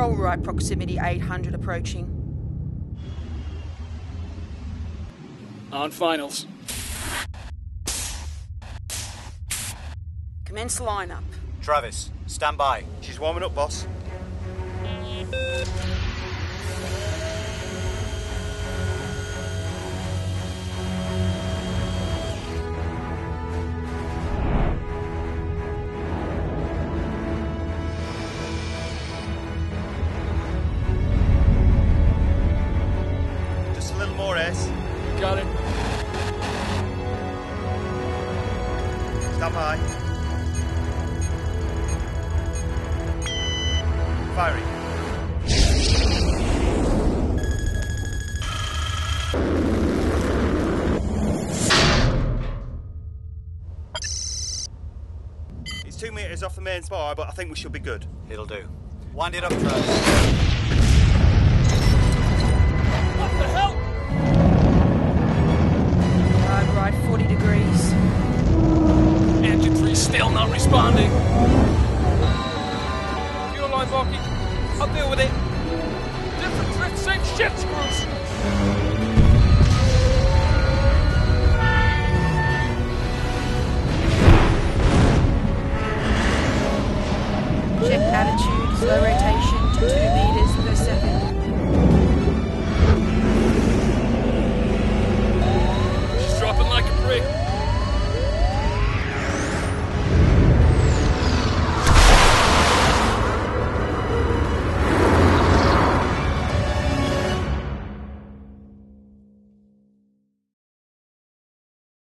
Roll right, proximity 800 approaching. On finals. Commence lineup. Travis, stand by. She's warming up, boss. Just a little more, Ace. Got it. Stand by. Firing. It's 2 meters off the main spire, but I think we should be good. It'll do. Wind it up, Travis. What the hell? Hard right, 40 degrees. Engine 3 still not responding. Fuel line blocking. I'll deal with it. Different drift, same shit, screws.